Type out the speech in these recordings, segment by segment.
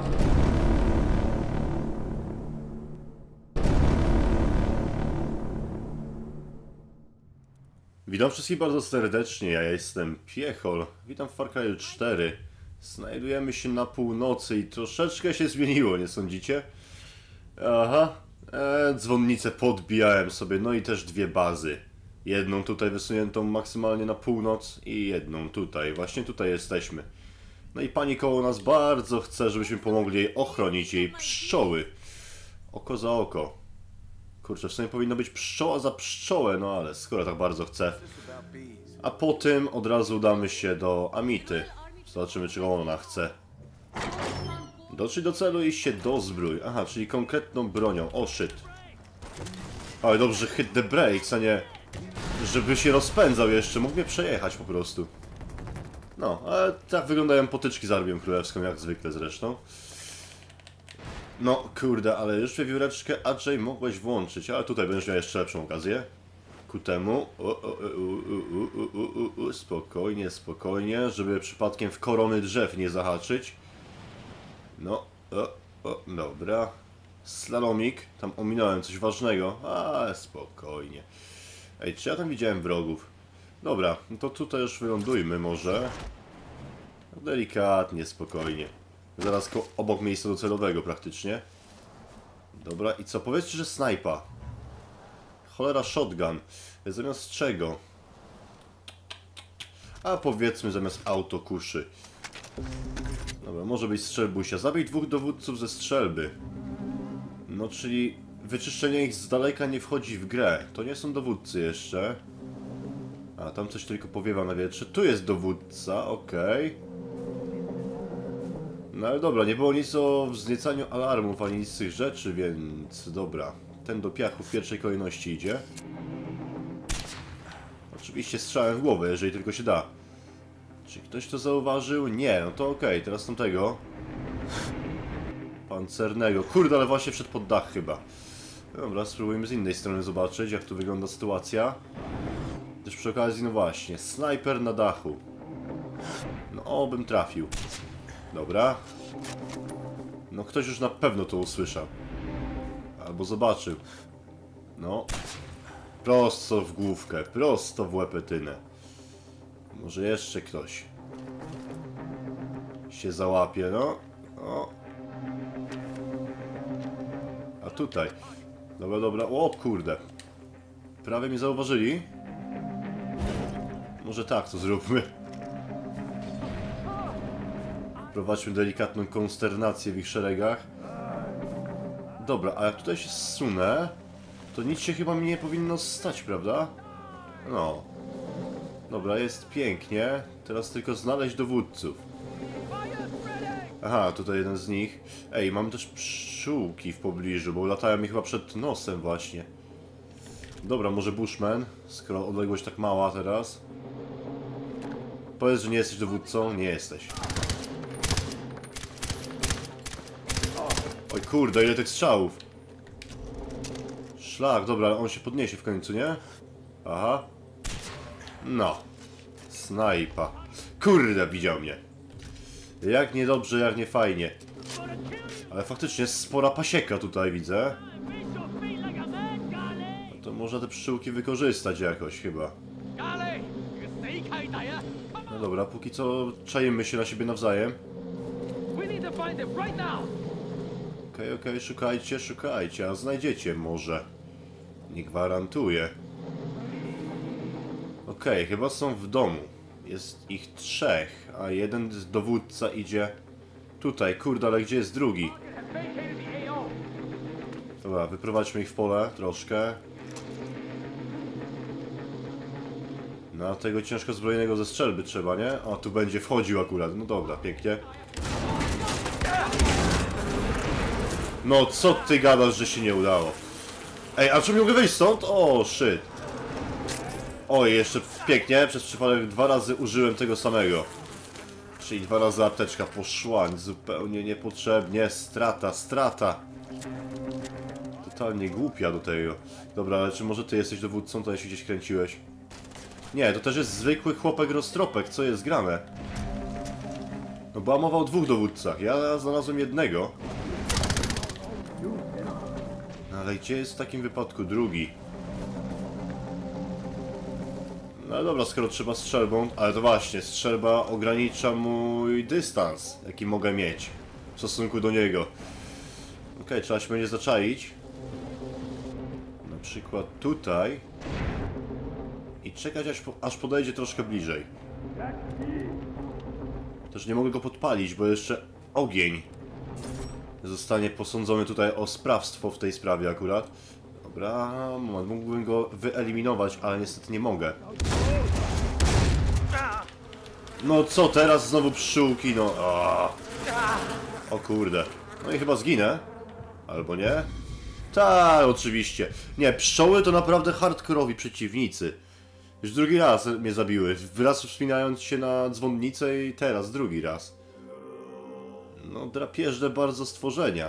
Witam wszystkich bardzo serdecznie, ja jestem Piechol. Witam w Far Cry 4. Znajdujemy się na północy i troszeczkę się zmieniło, nie sądzicie? Aha, dzwonnicę podbijałem sobie, no i też dwie bazy. Jedną tutaj wysuniętą maksymalnie na północ i jedną tutaj, właśnie tutaj jesteśmy. No i pani koło nas bardzo chce, żebyśmy pomogli jej ochronić jej pszczoły. Oko za oko. Kurczę, w sumie powinno być pszczoła za pszczołę, no ale skoro tak bardzo chce. A po tym od razu udamy się do Amity. Zobaczymy, czego ona chce. Dotrzeć do celu i się dozbrój. Aha, czyli konkretną bronią. O, shit. Ale dobrze, hit the brakes, a nie... żeby się rozpędzał jeszcze. Mógł mnie przejechać po prostu. No, ale tak wyglądają potyczki z Armią Królewską, jak zwykle zresztą. No, kurde, ale już wiewióreczkę Andrzej mogłeś włączyć, ale tutaj będziesz miał jeszcze lepszą okazję. Ku temu. Spokojnie, spokojnie, żeby przypadkiem w korony drzew nie zahaczyć. No, dobra. Slalomik, tam ominąłem coś ważnego, ale spokojnie. Ej, czy ja tam widziałem wrogów? Dobra, no to tutaj już wylądujmy może. Delikatnie, spokojnie. Zaraz obok miejsca docelowego praktycznie. Dobra, i co? Powiedzcie, że snajpa. Cholera, shotgun. Zamiast czego? A powiedzmy zamiast autokuszy. Dobra, może być strzelbusia. Zabij dwóch dowódców ze strzelby. No, czyli wyczyszczenie ich z daleka nie wchodzi w grę. To nie są dowódcy jeszcze. A, tam coś tylko powiewa na wietrze. Tu jest dowódca, okej. No ale dobra, nie było nic o wzniecaniu alarmów, ani nic z tych rzeczy, więc dobra. Ten do piachu w pierwszej kolejności idzie. Oczywiście strzałem w głowę, jeżeli tylko się da. Czy ktoś to zauważył? Nie, no to okej, teraz tamtego. Pancernego. Kurde, ale właśnie wszedł pod dach chyba. Dobra, spróbujmy z innej strony zobaczyć, jak tu wygląda sytuacja. Też przy okazji, no właśnie, snajper na dachu. No, obym trafił. Dobra. No ktoś już na pewno to usłyszał. Albo zobaczył. No. Prosto w główkę, prosto w łepetynę. Może jeszcze ktoś się załapie, no. O. A tutaj. Dobra, dobra. O kurde. Prawie mnie zauważyli. Może tak to zróbmy. Prowadźmy delikatną konsternację w ich szeregach. Dobra, a jak tutaj się zsunę, to nic się chyba mi nie powinno stać, prawda? No. Dobra, jest pięknie. Teraz tylko znaleźć dowódców. Aha, tutaj jeden z nich. Ej, mam też pszczółki w pobliżu, bo latają mi chyba przed nosem właśnie. Dobra, może Bushman, skoro odległość tak mała teraz. Powiedz, że nie jesteś dowódcą? Nie jesteś. Oj kurde, ile tych strzałów. Szlak, dobra, on się podniesie w końcu, nie? Aha. No. Snajpa. Kurde, widział mnie. Jak niedobrze, jak nie fajnie. Ale faktycznie spora pasieka tutaj widzę. No to można te pszczółki wykorzystać jakoś chyba. No dobra, póki co czajmy się na siebie nawzajem. Okej, szukajcie, szukajcie, a znajdziecie może. Nie gwarantuję. Okej, chyba są w domu. Jest ich trzech, a jeden dowódca idzie tutaj. Kurde, ale gdzie jest drugi? Dobra, wyprowadźmy ich w pole troszkę. Na tego ciężko zbrojonego ze strzelby trzeba, nie? O, tu będzie wchodził akurat. No dobra, pięknie. No co ty gadasz, że się nie udało? Ej, a czy mogę wyjść stąd? O, shit. Oj, jeszcze pięknie, przez przypadek 2 razy użyłem tego samego. Czyli 2 razy apteczka poszła, zupełnie niepotrzebnie. Strata, strata. Totalnie głupia do tego. Dobra, ale czy może ty jesteś dowódcą, to się gdzieś kręciłeś? Nie, to też jest zwykły chłopek roztropek, co jest grane? No No była mowa o 2 dowódcach, ja znalazłem jednego. No ale gdzie jest w takim wypadku drugi? No dobra, skoro trzeba strzelbą, ale to właśnie, strzelba ogranicza mój dystans, jaki mogę mieć w stosunku do niego. Okej, trzeba się będzie zaczaić. Na przykład tutaj. I czekać aż podejdzie troszkę bliżej. Też nie mogę go podpalić, bo jeszcze ogień zostanie posądzony tutaj o sprawstwo w tej sprawie akurat. Dobra, moment, mógłbym go wyeliminować, ale niestety nie mogę. No co, teraz znowu pszczółki, no. O kurde. No i chyba zginę. Albo nie? Tak, oczywiście. Nie, pszczoły to naprawdę hardkorowi przeciwnicy. Już drugi raz mnie zabiły. Raz wspinając się na dzwonnicę i teraz drugi raz. No, drapieżne bardzo stworzenia.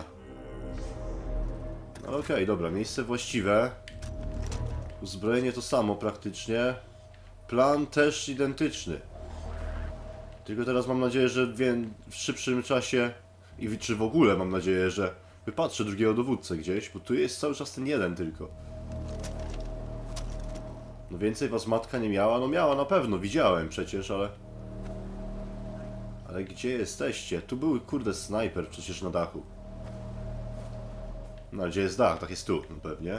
No, okej, dobra, miejsce właściwe. Uzbrojenie to samo praktycznie. Plan też identyczny. Tylko teraz mam nadzieję, że w szybszym czasie i czy w ogóle mam nadzieję, że wypatrzę drugiego dowódcę gdzieś, bo tu jest cały czas ten jeden tylko. No więcej was matka nie miała? No miała na pewno, widziałem przecież, ale... Ale gdzie jesteście? Tu był, kurde, snajper przecież na dachu. No, gdzie jest dach? Tak jest tu, no pewnie.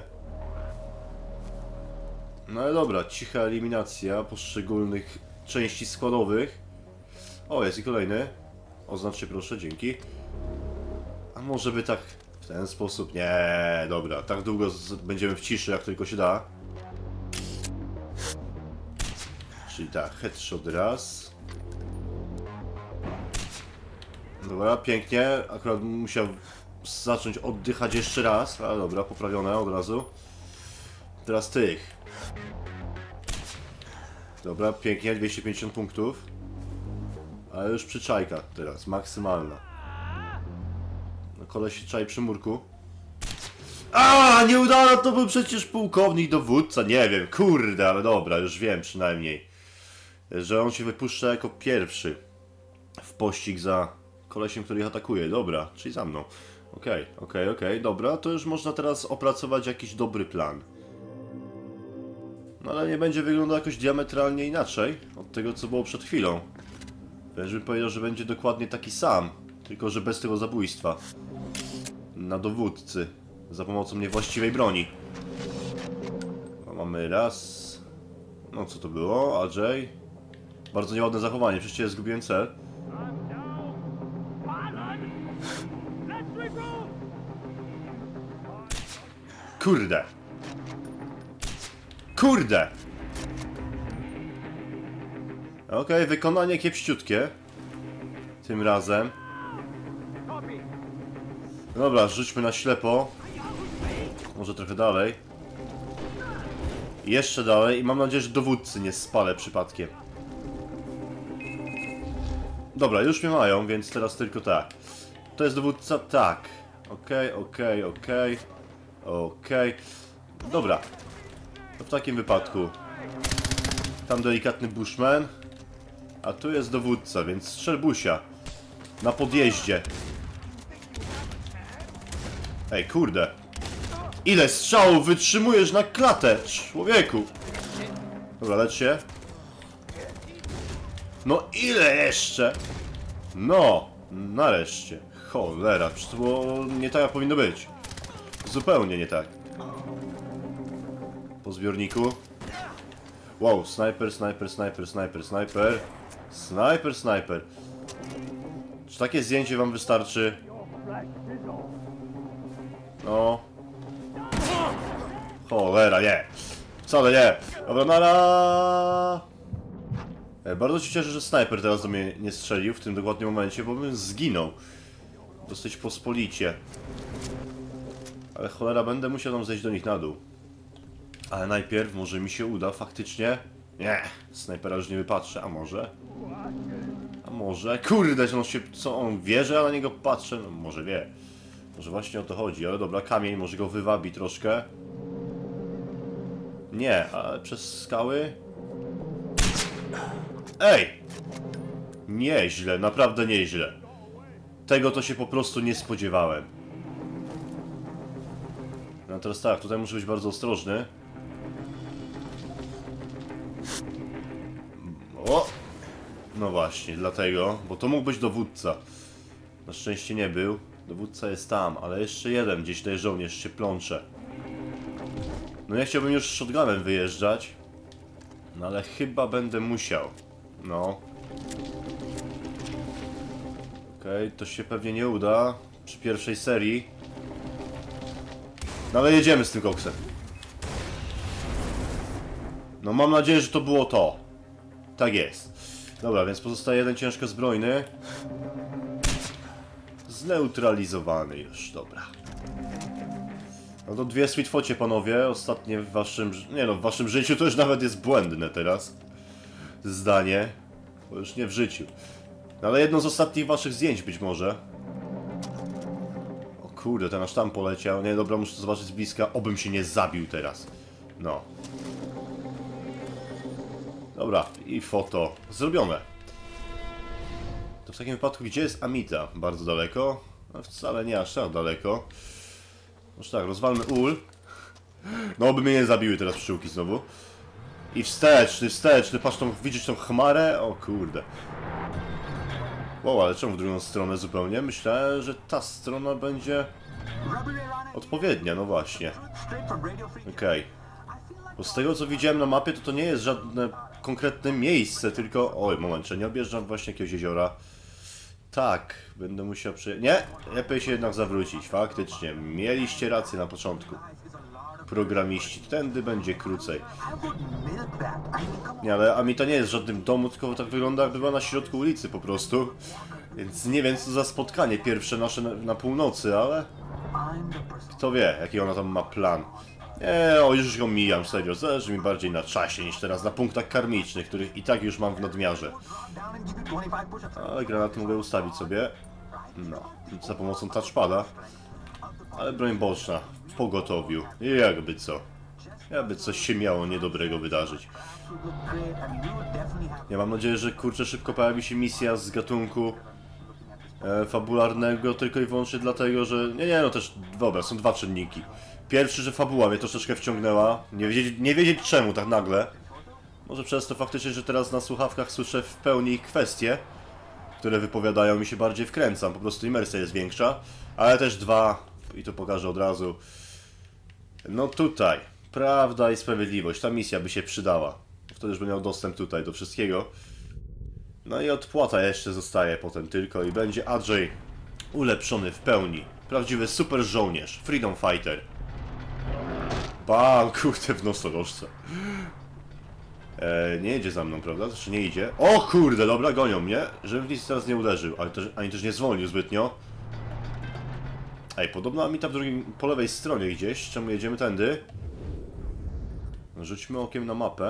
No ale dobra, cicha eliminacja poszczególnych części składowych. O, jest i kolejny. Oznacz się proszę, dzięki. A może by tak w ten sposób? Nie, dobra, tak długo będziemy w ciszy, jak tylko się da. Czyli tak, headshot raz. Dobra, pięknie. Akurat musiał zacząć oddychać jeszcze raz. Ale dobra, poprawione od razu. Teraz tych. Dobra, pięknie, 250 punktów. Ale już przyczajka teraz, maksymalna. No koleś się czai przy murku. A, nieudana, to był przecież pułkownik dowódca, nie wiem, kurde, ale dobra, już wiem przynajmniej. Że on się wypuszcza jako pierwszy w pościg za kolesiem, który ich atakuje. Dobra, czyli za mną. Okej, dobra, to już można teraz opracować jakiś dobry plan. No ale nie będzie wyglądał jakoś diametralnie inaczej od tego, co było przed chwilą. Wręcz bym powiedział, że będzie dokładnie taki sam, tylko że bez tego zabójstwa. Na dowódcy, za pomocą niewłaściwej broni. No, mamy raz... No co to było? Ajay? Bardzo nieładne zachowanie, przecież ja zgubiłem cel. Kurde! Kurde! Okej, wykonanie kiepściutkie. Tym razem. Dobra, rzućmy na ślepo. Może trochę dalej. Jeszcze dalej i mam nadzieję, że dowódcy nie spalę przypadkiem. Dobra, już mnie mają, więc teraz tylko tak. To jest dowódca? Tak. Okej. Dobra. To w takim wypadku. Tam delikatny bushman. A tu jest dowódca, więc strzelbusia. Na podjeździe. Ej, kurde. Ile strzałów wytrzymujesz na klatę, człowieku? Dobra, lecz się. No ile jeszcze? No, nareszcie. Cholera, przecież to było nie tak jak powinno być. Zupełnie nie tak. Po zbiorniku. Wow, snajper. Czy takie zdjęcie wam wystarczy? No. Cholera, nie. Wcale nie. Dobra, nara. Bardzo się cieszę, że snajper teraz do mnie nie strzelił w tym dokładnym momencie, bo bym zginął. Dosyć pospolicie. Ale cholera, będę musiał tam zejść do nich na dół. Ale najpierw może mi się uda faktycznie... Nie, snajpera już nie wypatrzę, a może? A może? Kurde, on się... Co, on wie, że ja na niego patrzę? No może wie. Może właśnie o to chodzi, ale dobra, kamień może go wywabi troszkę. Nie, ale przez skały... Ej! Nieźle, naprawdę nieźle. Tego to się po prostu nie spodziewałem. No teraz tak, tutaj muszę być bardzo ostrożny. O! No właśnie, dlatego, bo to mógł być dowódca. Na szczęście nie był. Dowódca jest tam, ale jeszcze jeden gdzieś tutaj żołnierz się plącze. No ja chciałbym już shotgunem wyjeżdżać. No ale chyba będę musiał. No. Okej, to się pewnie nie uda przy pierwszej serii. No ale jedziemy z tym koksem. No mam nadzieję, że to było to. Tak jest. Dobra, więc pozostaje jeden ciężko zbrojny. Zneutralizowany już, dobra. No to dwie sweetfocie, panowie. Ostatnie w waszym... Nie no, w waszym życiu to już nawet jest błędne teraz. Zdanie. Bo już nie w życiu. No ale jedno z ostatnich waszych zdjęć być może. O kurde, ten aż tam poleciał. Nie, dobra, muszę to zobaczyć z bliska. Obym się nie zabił teraz. No. Dobra, i foto zrobione. To w takim wypadku, gdzie jest Amita? Bardzo daleko? No wcale nie aż tak daleko. Może tak, rozwalmy ul. No, by mnie nie zabiły teraz pszczółki znowu. I wsteczny, patrz tą, widzisz tą chmarę? O kurde. Wow, ale czemu w drugą stronę zupełnie? Myślałem, że ta strona będzie odpowiednia, no właśnie. Okej. Bo z tego co widziałem na mapie, to nie jest żadne konkretne miejsce, tylko... Oj, moment, czy nie objeżdżam właśnie jakiegoś jeziora? Tak, będę musiał Nie, lepiej się jednak zawrócić, faktycznie. Mieliście rację na początku. Programiści, tędy będzie krócej. Nie, ale Amita nie jest w żadnym domu, tylko tak wygląda, jakby była na środku ulicy po prostu. Więc nie wiem, co za spotkanie pierwsze nasze na północy, ale... Kto wie, jaki ona tam ma plan. Nie, o, już go mijam, serio. Zależy mi bardziej na czasie niż teraz na punktach karmicznych, których i tak już mam w nadmiarze. Ale granaty mogę ustawić sobie. No, za pomocą touchpada. Ale broń boczna, w pogotowiu. Jakby co. Jakby coś się miało niedobrego wydarzyć. Ja mam nadzieję, że kurczę szybko pojawi się misja z gatunku fabularnego, tylko i wyłącznie dlatego, że... Nie, no też, dobra, są dwa czynniki. Pierwszy, że fabuła mnie troszeczkę wciągnęła. Nie wiedzieć czemu tak nagle. Może przez to faktycznie, że teraz na słuchawkach słyszę w pełni kwestie, które wypowiadają mi się bardziej wkręcam. Po prostu imersja jest większa. Ale też dwa, i to pokażę od razu. No tutaj, Prawda i Sprawiedliwość. Ta misja by się przydała. Wtedy już będę miał dostęp tutaj do wszystkiego. No i odpłata jeszcze zostaje potem tylko i będzie Andrzej ulepszony w pełni. Prawdziwy super żołnierz. Freedom Fighter. Bam, kurde, w nosorożce. Nie jedzie za mną, prawda? Znaczy nie idzie. O kurde, dobra, gonią mnie. Żebym nic teraz nie uderzył, ale też, ani też nie zwolnił zbytnio. Ej, podobno Amita po lewej stronie gdzieś. Czemu jedziemy tędy? Rzućmy okiem na mapę.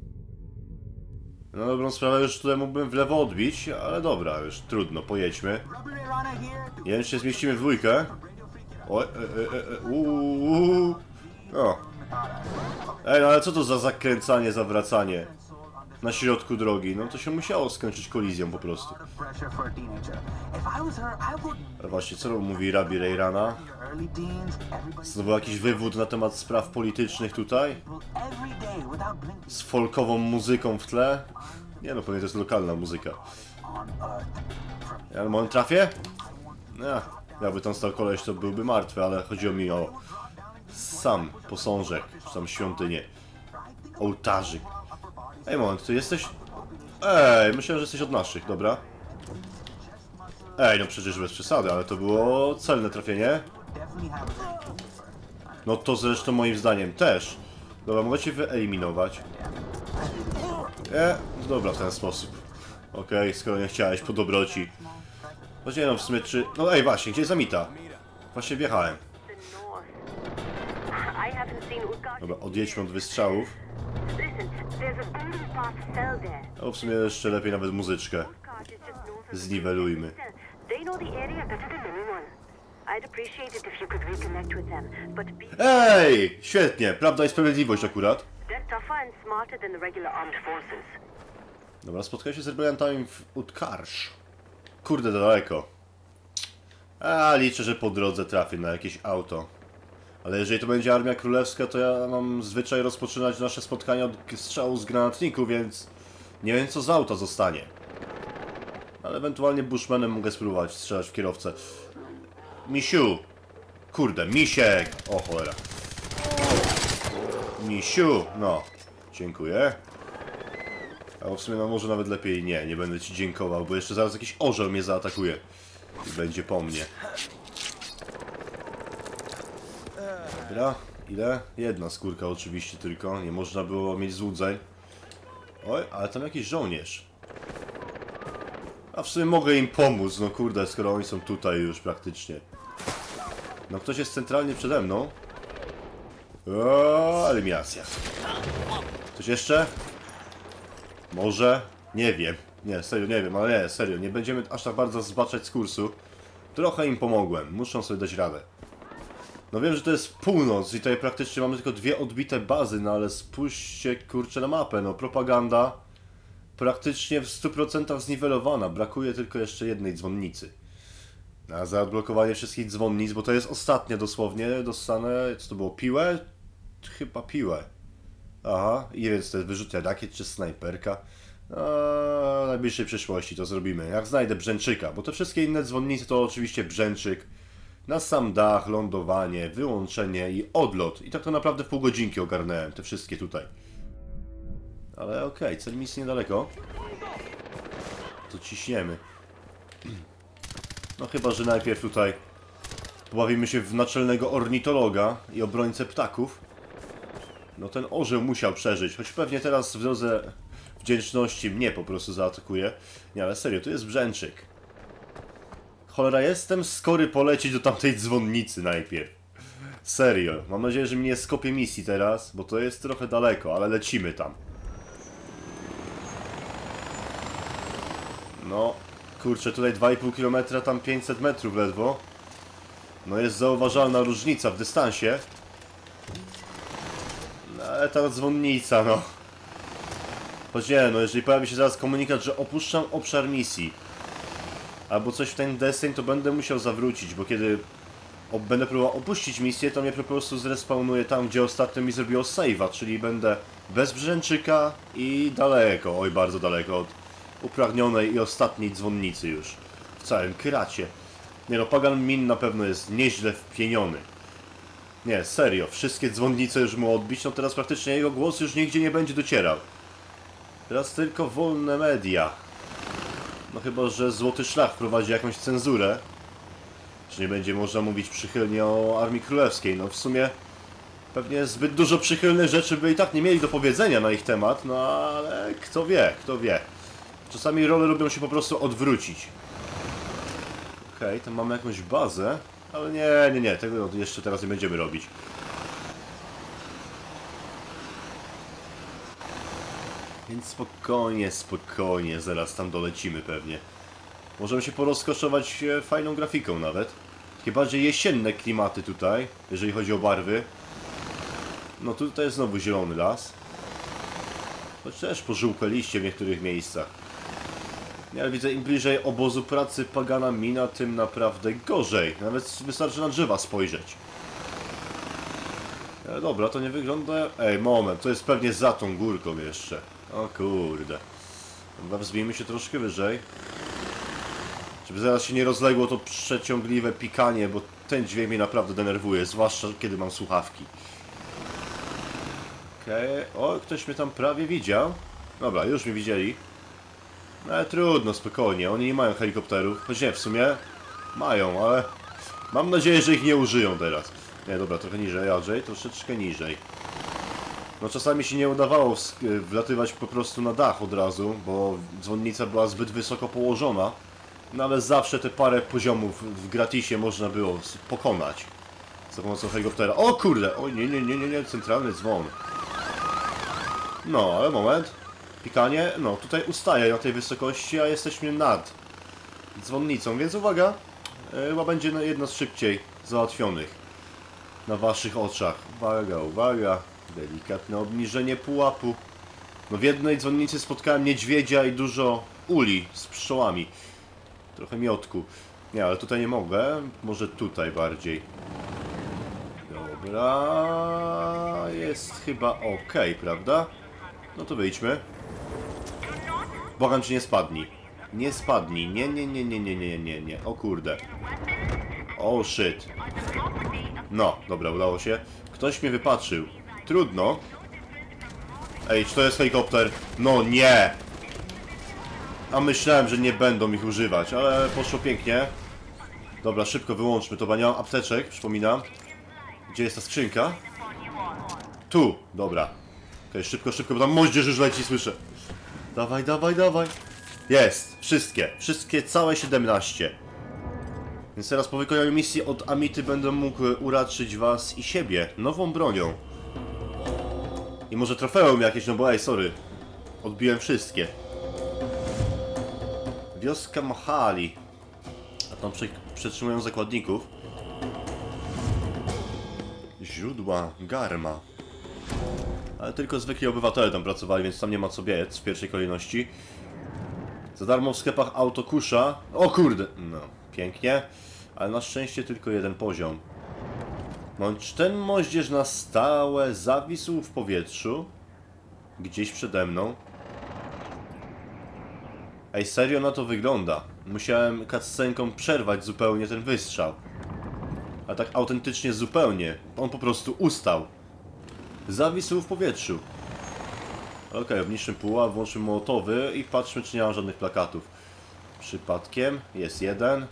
No dobrą sprawę, już tutaj mógłbym w lewo odbić, ale dobra, już trudno, pojedźmy. Nie wiem, czy się zmieścimy w dwójkę. Oj, o. Ej, no ale co to za zakręcanie, zawracanie na środku drogi? No to się musiało skończyć kolizją po prostu. Ale właśnie, co mówi Rabi Reirana? Znowu jakiś wywód na temat spraw politycznych tutaj? Z folkową muzyką w tle? Nie no, pewnie to jest lokalna muzyka. Ja moment trafię? Jakby tam stał koleś, to byłby martwy, ale chodziło mi o sam posążek, czy tam świątynię. Ołtarzyk. Ej, moment, ty jesteś... Ej, myślałem, że jesteś od naszych, dobra. Ej, no przecież bez przesady, ale to było celne trafienie. No to zresztą moim zdaniem też. Dobra, mogę cię wyeliminować. Dobra, w ten sposób. Okej, skoro nie chciałeś, po dobroci. Choć nie no, w sumie czy... No ej, właśnie, gdzie jest Amita? Właśnie wjechałem. Dobra, odjedźmy od wystrzałów. O, w sumie jeszcze lepiej nawet muzyczkę zniwelujmy. Ej! Świetnie! Prawda i Sprawiedliwość akurat. Dobra, spotkaj się z rebeliantami w Utkarsh. Kurde, daleko. A, liczę, że po drodze trafię na jakieś auto. Ale jeżeli to będzie Armia Królewska, to ja mam zwyczaj rozpoczynać nasze spotkania od strzału z granatniku, więc nie wiem, co z auta zostanie. Ale ewentualnie Bushmanem mogę spróbować strzelać w kierowcę. Misiu! Kurde, misiek! O cholera. Misiu! No, dziękuję. A w sumie no może nawet lepiej nie będę ci dziękował, bo jeszcze zaraz jakiś orzeł mnie zaatakuje. I będzie po mnie. Dobra, ile? Jedna skórka oczywiście tylko, nie można było mieć złudzeń. Oj, ale tam jakiś żołnierz. A w sumie mogę im pomóc, no kurde, skoro oni są tutaj już praktycznie. No ktoś jest centralnie przede mną. O, eliminacja. Coś jeszcze? Może? Nie wiem. Nie, serio, nie wiem, ale nie, serio, nie będziemy aż tak bardzo zbaczać z kursu. Trochę im pomogłem, muszą sobie dać radę. No wiem, że to jest północ i tutaj praktycznie mamy tylko dwie odbite bazy, no ale spójrzcie kurczę na mapę, no propaganda praktycznie w 100% zniwelowana, brakuje tylko jeszcze jednej dzwonnicy. A za odblokowanie wszystkich dzwonnic, bo to jest ostatnia dosłownie, dostanę, co to było, piłę? Chyba piłę. Aha, i więc to jest wyrzutnia rakiet czy snajperka. W najbliższej przyszłości to zrobimy, jak znajdę brzęczyka, bo te wszystkie inne dzwonnice to oczywiście brzęczyk. Na sam dach, lądowanie, wyłączenie i odlot. I tak to naprawdę w pół godzinki ogarnąłem, te wszystkie tutaj. Ale okej, cel misji niedaleko. To ciśniemy. No chyba, że najpierw tutaj pobawimy się w naczelnego ornitologa i obrońcę ptaków. No ten orzeł musiał przeżyć, choć pewnie teraz w drodze wdzięczności mnie po prostu zaatakuje. Nie, ale serio, tu jest brzęczyk. Cholera, jestem skory polecieć do tamtej dzwonnicy najpierw. Serio, mam nadzieję, że mnie nie skopie misji teraz, bo to jest trochę daleko, ale lecimy tam. No, kurczę, tutaj 2,5 km, tam 500 metrów ledwo. No jest zauważalna różnica w dystansie. No, ale ta dzwonnica, no. Choć nie, no jeżeli pojawi się zaraz komunikat, że opuszczam obszar misji, albo coś w ten deseń, to będę musiał zawrócić, bo kiedy będę próbował opuścić misję, to mnie po prostu zrespawnuje tam, gdzie ostatnio mi zrobiło save'a, czyli będę bez brzęczyka i daleko, oj bardzo daleko od upragnionej i ostatniej dzwonnicy już. W całym kracie. Nie no, Pagan Min na pewno jest nieźle wpieniony. Nie, serio, wszystkie dzwonnice już mu odbić, no teraz praktycznie jego głos już nigdzie nie będzie docierał. Teraz tylko wolne media. No chyba, że Złoty Szlach wprowadzi jakąś cenzurę. Że nie będzie można mówić przychylnie o Armii Królewskiej. No w sumie pewnie zbyt dużo przychylnych rzeczy by i tak nie mieli do powiedzenia na ich temat. No ale kto wie, kto wie. Czasami role lubią się po prostu odwrócić. Okej, tam mamy jakąś bazę. Ale nie, tego jeszcze teraz nie będziemy robić. Więc spokojnie, zaraz tam dolecimy pewnie. Możemy się porozkoszować fajną grafiką nawet. Takie bardziej jesienne klimaty tutaj, jeżeli chodzi o barwy. No tutaj jest znowu zielony las. Choć też pożółkłe liście w niektórych miejscach. Nie, ale widzę, im bliżej obozu pracy Pagana Mina, tym naprawdę gorzej. Nawet wystarczy na drzewa spojrzeć. Ale dobra, to nie wygląda... Ej, moment, to jest pewnie za tą górką jeszcze. O kurde. Chyba wzbijmy się troszkę wyżej. Żeby zaraz się nie rozległo to przeciągliwe pikanie, bo ten dźwięk mnie naprawdę denerwuje, zwłaszcza kiedy mam słuchawki. Okej, o, ktoś mnie tam prawie widział. Dobra, już mnie widzieli. No ale trudno, spokojnie, oni nie mają helikopterów. Choć nie, w sumie mają, ale mam nadzieję, że ich nie użyją teraz. Nie, dobra, trochę niżej, Andrzej, troszeczkę niżej. No czasami się nie udawało wlatywać po prostu na dach od razu, bo dzwonnica była zbyt wysoko położona. No ale zawsze te parę poziomów w gratisie można było pokonać za pomocą helikoptera. O kurde! O nie, centralny dzwon. No, ale moment. Pikanie, no tutaj ustaje na tej wysokości, a jesteśmy nad dzwonnicą, więc uwaga. Chyba będzie jedna z szybciej załatwionych na waszych oczach. Uwaga, uwaga. Delikatne obniżenie pułapu. No w jednej dzwonnicy spotkałem niedźwiedzia i dużo uli z pszczołami. Trochę miotku. Nie, ale tutaj nie mogę. Może tutaj bardziej. Dobra. Jest chyba ok, prawda? No to wyjdźmy. Błagam cię, nie spadnij. Nie spadnij. Nie, nie, nie, nie, nie, nie, nie, nie. O kurde. O shit. No, dobra, udało się. Ktoś mnie wypatrzył. Trudno. Ej, czy to jest helikopter? No nie! A myślałem, że nie będą ich używać, ale poszło pięknie. Dobra, szybko wyłączmy to, bo nie mam apteczek, przypominam. Gdzie jest ta skrzynka? Tu, dobra. Okej, szybko, szybko, bo tam moździerz już leci, słyszę. Dawaj, dawaj, dawaj. Jest, wszystkie. Wszystkie, całe 17. Więc teraz po wykonaniu misji od Amity będę mógł uraczyć was i siebie nową bronią. I może trofeum jakieś, no bo ej, sorry. Odbiłem wszystkie. Wioska Mahali. A tam przetrzymują zakładników. Źródła Garma. Ale tylko zwykli obywatele tam pracowali, więc tam nie ma co biec w pierwszej kolejności. Za darmo w sklepach Autokusza. O kurde! No, pięknie. Ale na szczęście tylko jeden poziom. Czy ten moździerz na stałe zawisł w powietrzu? Gdzieś przede mną. Ej, serio na to wygląda. Musiałem cutscenką przerwać zupełnie ten wystrzał. A tak autentycznie zupełnie. On po prostu ustał. Zawisł w powietrzu. Okej, obniżmy puła, włączmy mołotowy i patrzmy, czy nie ma żadnych plakatów. Przypadkiem jest jeden.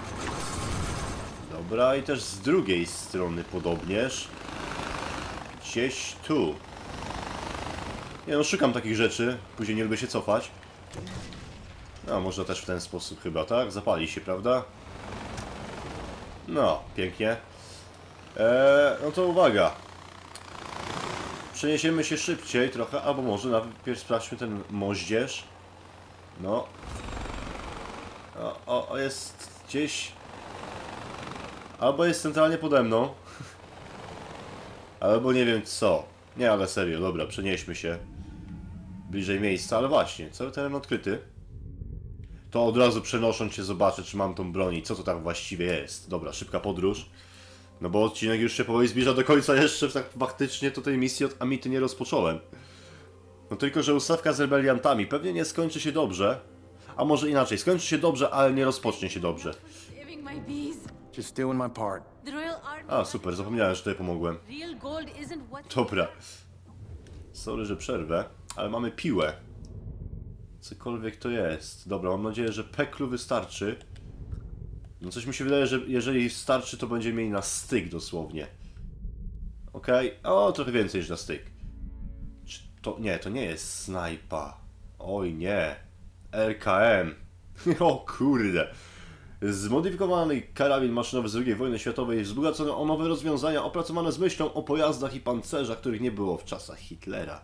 Dobra, i też z drugiej strony podobnież. Gdzieś tu. Nie no, szukam takich rzeczy. Później nie lubię się cofać. No, można też w ten sposób chyba, tak? Zapali się, prawda? No, pięknie. No to uwaga. Przeniesiemy się szybciej trochę, albo może najpierw sprawdźmy ten moździerz. No. O, jest gdzieś... Albo jest centralnie pode mną. Albo nie wiem co. Nie, ale serio, dobra, przenieśmy się bliżej miejsca, ale właśnie, cały teren odkryty. To od razu przenosząc się zobaczę, czy mam tą broń i co to tak właściwie jest. Dobra, szybka podróż. No bo odcinek już się powoli zbliża do końca, jeszcze tak faktycznie to tej misji od Amity nie rozpocząłem. No tylko, że ustawka z rebeliantami pewnie nie skończy się dobrze. A może inaczej, skończy się dobrze, ale nie rozpocznie się dobrze. A, super, zapomniałem, że tutaj pomogłem. Dobra. Sorry, że przerwę, ale mamy piłę. Cokolwiek to jest. Dobra, mam nadzieję, że peklu wystarczy. No coś mi się wydaje, że jeżeli starczy, to będziemy mieli na styk dosłownie. Okej. O, trochę więcej niż na styk. Czy to... Nie, to nie jest snajpa. Oj nie. RKM. O kurde. Zmodyfikowany karabin maszynowy z II wojny światowej, wzbogacony o nowe rozwiązania opracowane z myślą o pojazdach i pancerzach, których nie było w czasach Hitlera.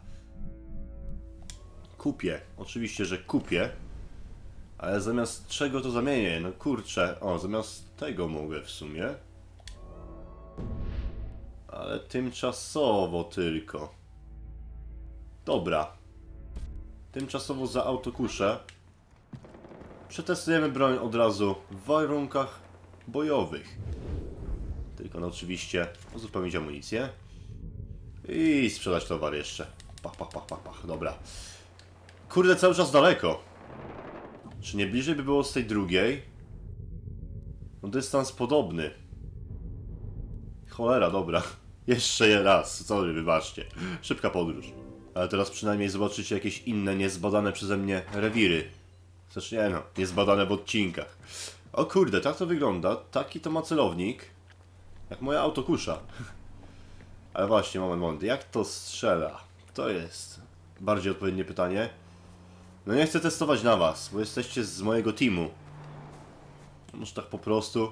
Kupię. Oczywiście, że kupię. Ale zamiast czego to zamienię? No kurczę. O, zamiast tego mogę w sumie. Ale tymczasowo tylko. Dobra. Tymczasowo za autokuszę. Przetestujemy broń od razu w warunkach bojowych. Tylko no oczywiście uzupełnić amunicję. I sprzedać towar jeszcze. Pach, pach, pach, pach, pach. Dobra. Kurde, cały czas daleko. Czy nie bliżej by było z tej drugiej? No dystans podobny. Cholera, dobra. Jeszcze raz, sorry, wybaczcie. Szybka podróż. Ale teraz przynajmniej zobaczycie jakieś inne, niezbadane przeze mnie rewiry. Znaczy nie no, niezbadane w odcinkach. O kurde, tak to wygląda. Taki to ma celownik. Jak moja autokusza. Ale właśnie, moment. Jak to strzela? To jest bardziej odpowiednie pytanie. No nie chcę testować na was, bo jesteście z mojego teamu. Może tak po prostu.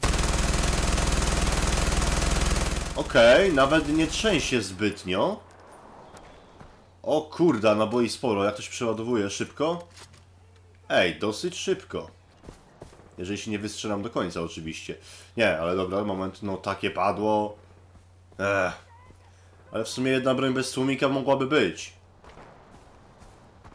Okej, nawet nie trzęsie zbytnio. O kurde, naboi sporo. Jak to się przeładowuje? Szybko? Ej, dosyć szybko. Jeżeli się nie wystrzelam do końca oczywiście. Nie, ale dobra, moment, no takie padło. Ale w sumie jedna broń bez tłumika mogłaby być.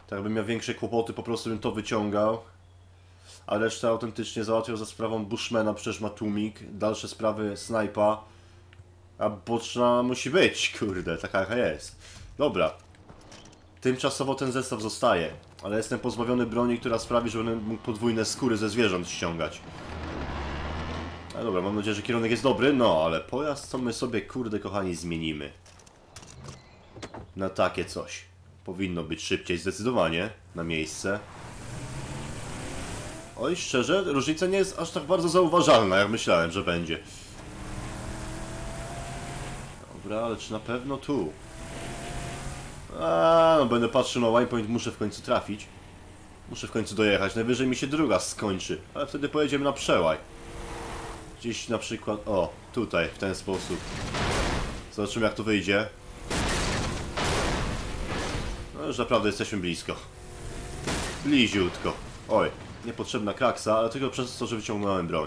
Tak bym miał większe kłopoty, po prostu bym to wyciągał. A resztę autentycznie załatwiał za sprawą Bushmana, przecież ma tłumik. Dalsze sprawy snajpa. A boczna musi być, kurde, taka jaka jest. Dobra. Tymczasowo ten zestaw zostaje. Ale jestem pozbawiony broni, która sprawi, że będę mógł podwójne skóry ze zwierząt ściągać. No dobra, mam nadzieję, że kierunek jest dobry. No, ale pojazd to my sobie, kurde kochani, zmienimy. Na takie coś. Powinno być szybciej, zdecydowanie. Na miejsce. Oj, szczerze, różnica nie jest aż tak bardzo zauważalna, jak myślałem, że będzie. Dobra, ale czy na pewno tu? No będę patrzył na waypoint, muszę w końcu trafić. Muszę w końcu dojechać, najwyżej mi się druga skończy. Ale wtedy pojedziemy na przełaj. Gdzieś na przykład, o, tutaj, w ten sposób. Zobaczymy jak to wyjdzie. No już naprawdę jesteśmy blisko. Bliziutko. Oj, niepotrzebna kraksa, ale tylko przez to, że wyciągnąłem broń.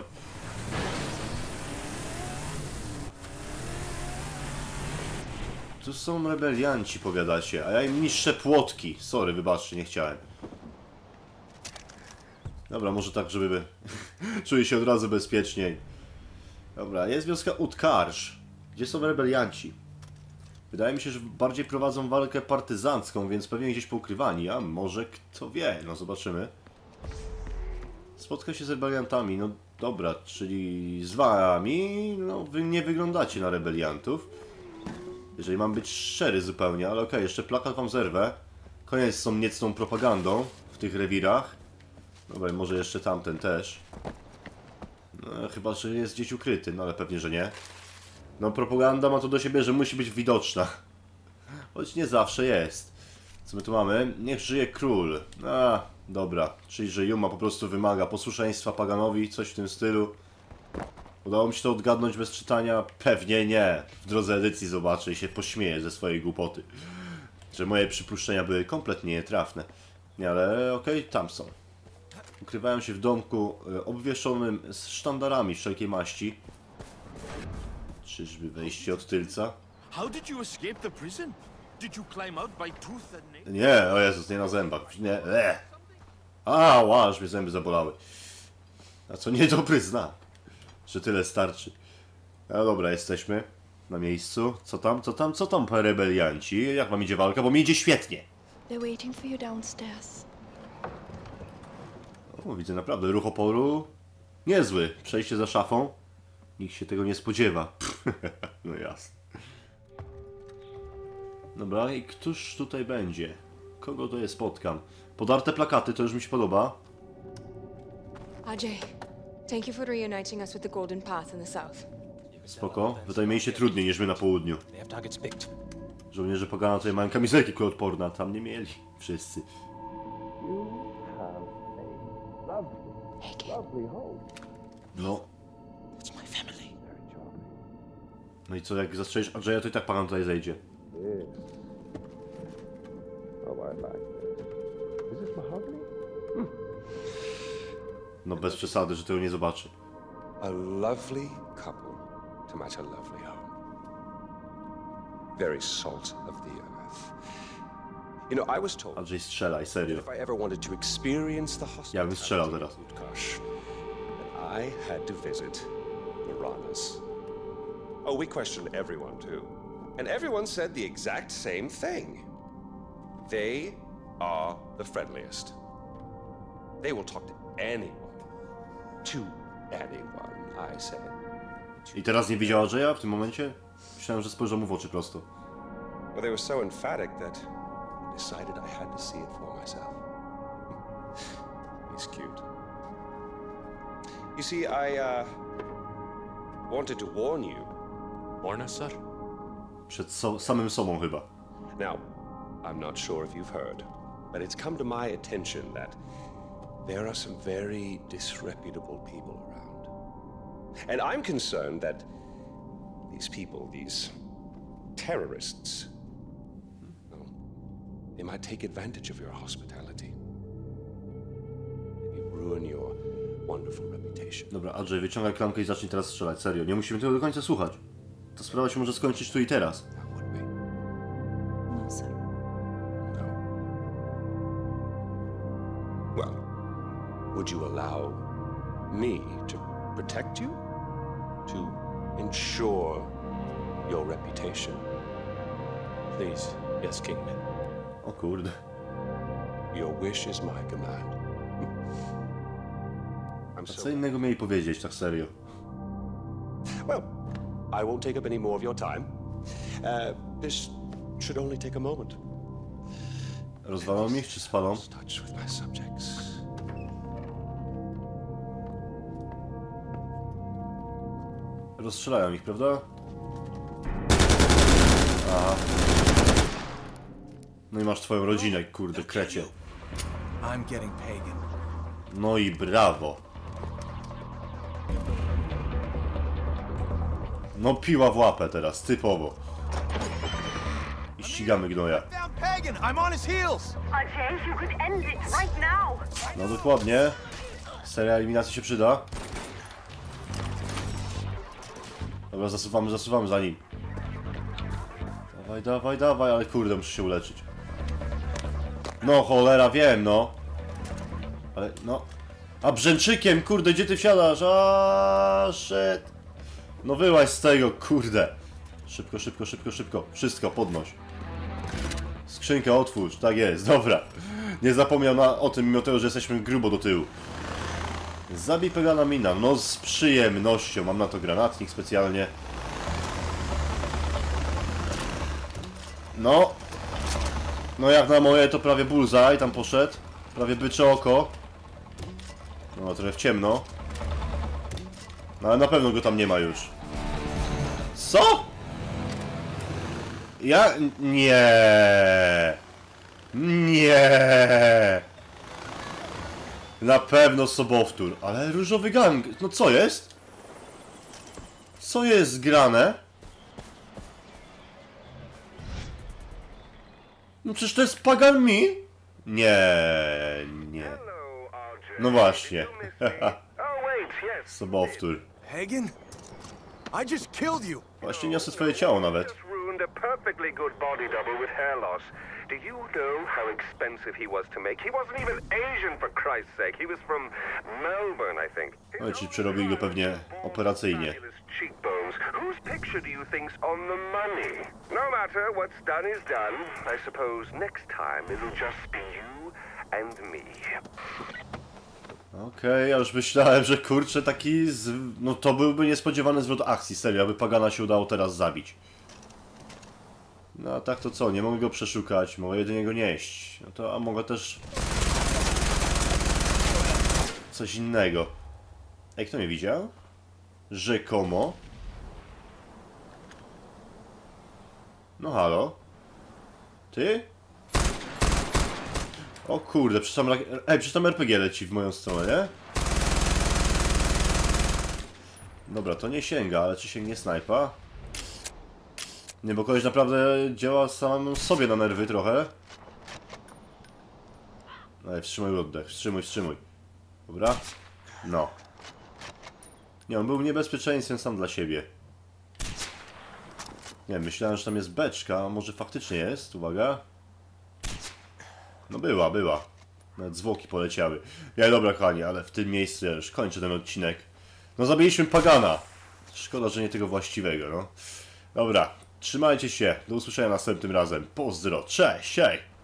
Tu są rebelianci, powiadacie, a ja im niszczę płotki. Sorry, wybaczcie, nie chciałem. Dobra, może tak, żeby czuję się od razu bezpieczniej. Dobra, jest wioska Utkarsz. Gdzie są rebelianci? Wydaje mi się, że bardziej prowadzą walkę partyzancką, więc pewnie gdzieś poukrywani, a może kto wie, no zobaczymy. Spotkaj się z rebeliantami, no dobra, czyli z wami, no wy nie wyglądacie na rebeliantów. Jeżeli mam być szczery zupełnie, ale okej, jeszcze plakat wam zerwę. Koniec z tą niecną propagandą w tych rewirach. Dobra, może jeszcze tamten też. No, chyba, że jest gdzieś ukryty, no ale pewnie, że nie. No propaganda ma to do siebie, że musi być widoczna. Choć nie zawsze jest. Co my tu mamy? Niech żyje król. A, dobra. Czyli, że Yuma po prostu wymaga posłuszeństwa Paganowi, coś w tym stylu. Udało mi się to odgadnąć bez czytania? Pewnie nie. W drodze edycji zobaczę i się pośmieję ze swojej głupoty. Że moje przypuszczenia były kompletnie nietrafne. Nie, ale okej, tam są. Ukrywają się w domku obwieszonym z sztandarami wszelkiej maści. Czyżby wejście od tylca? Nie, o Jezus, nie na zębach. Nie, aż mnie zęby zabolały. A co niedobry znak, że tyle starczy. No dobra, jesteśmy na miejscu. Co tam, co tam, co tam, rebelianci? Jak wam idzie walka? Bo mi idzie świetnie. O, widzę naprawdę ruch oporu niezły. Przejście za szafą. Nikt się tego nie spodziewa. No jasne. Dobra, i któż tutaj będzie? Kogo to je spotkam? Podarte plakaty, to już mi się podoba. Ajay, thank you for reuniting us with the Golden Path in the south. Spoko. Wydaje mi się trudniej niż my na południu. Żołnierze Pagana tutaj mają kamizelki kuloodporne, a tam nie mieli. Wszyscy. No. No i co, jak zastrzelisz Andrzeja, to i tak Pagan tutaj zejdzie. No bez przesady, że tego nie zobaczy. A lovely couple to match a lovely home. Very salt of the earth. You know, I was told Andrzej, strzelaj, serio. if I ever wanted to experience the Ja bym strzelał hospitality teraz. of Utkarsh, that I had to visit the Ranas. Oh, we questioned everyone too. And everyone said the exact same thing. They are the friendliest. They will talk to anyone. To anyone, I said. I teraz nie widziała Andrzeja w tym momencie? Myślałem, że spojrzał mu w oczy prosto. Well, they were so emphatic that I decided I had to see it for myself. He's cute. You see, I wanted to warn you. Warn us, sir? Przed samym sobą chyba. Now, I'm not sure if you've heard, but it's come to my attention that there are some very disreputable people around. And I'm concerned that these people, these terrorists, well, they might take advantage of your hospitality. Maybe ruin your wonderful reputation. Dobra, Andrzej, wyciągaj klamkę i zacznij teraz strzelać, serio. Nie musimy tego do końca słuchać. Ta sprawa się może skończyć tu i teraz. How would we? No, sir. No. would you allow me to protect you? To ensure your reputation? Please, yes, Kingman. O kurde. Your wish is my command. I'm A co so... innego mieli powiedzieć, tak serio? Well, I won't take up any more of your time. This should only take a moment. Rozwalą ich czy spalą? Touch with my subjects. Rozstrzelają ich, prawda? Aha. No i masz twoją rodzinę, kurde, krecie. I'm getting pagan. No i brawo. No piła w łapę teraz, typowo. I ścigamy gnoja. Found Pagan! I'm on his heels! Ajay, you could end it right now! No dokładnie. Seria eliminacji się przyda. Dobra, zasuwamy za nim. Dawaj, dawaj, dawaj, ale kurde, muszę się uleczyć. No cholera, wiem, no. Ale, no. A brzęczykiem, kurde, gdzie ty wsiadasz? A shit. No wyłaź z tego, kurde. Szybko, szybko, szybko, szybko. Wszystko, podnoś. Skrzynkę otwórz, tak jest, dobra. Nie zapomniał o tym, mimo tego, że jesteśmy grubo do tyłu. Zabij Pegana Mina, no z przyjemnością. Mam na to granatnik specjalnie. No. No jak na moje to prawie bullseye tam poszedł. Prawie bycze oko. No trochę w ciemno. No ale na pewno go tam nie ma już. Co? Ja... Nie. Nie. Na pewno sobowtór, ale różowy gang. No co jest? Co jest grane? No przecież to jest Pagan Mi? Nie, nie. No właśnie. Sobowtór. Pagan? I just killed you! Właśnie niosę twoje ciało nawet. Just ruined a perfectly good body double with hair loss. Do you know how expensive he was to make? He wasn't even Asian, for Christ's sake. He was from Melbourne, I think. No i ci przerobili go pewnie operacyjnie. Cheekbones. Whose picture do you think's on the money? No matter, what's done is done. I suppose next time it'll just be you and me. Okej, ja już myślałem, że kurczę taki... No to byłby niespodziewany zwrot akcji, serio, aby Pagana się udało teraz zabić. No a tak to co, nie mogę go przeszukać, mogę jedynie go nieść. No to, a mogę też... coś innego. Ej, kto mnie widział? Rzekomo. No halo? Ty? O kurde, przecież tam RPG leci w moją stronę, nie? Dobra, to nie sięga, ale czy sięgnie snajpa? Nie, bo koleś naprawdę działa samemu sobie na nerwy trochę. Ale wstrzymaj oddech, wstrzymuj. Dobra? No. Nie, on był niebezpieczeństwem sam dla siebie. Nie, myślałem, że tam jest beczka, a może faktycznie jest, uwaga. No była. Nawet zwłoki poleciały. Ja dobra kochani, ale w tym miejscu ja już kończę ten odcinek. No zabiliśmy Pagana. Szkoda, że nie tego właściwego, no. Dobra, trzymajcie się. Do usłyszenia następnym razem. Pozdro, cześć, hej!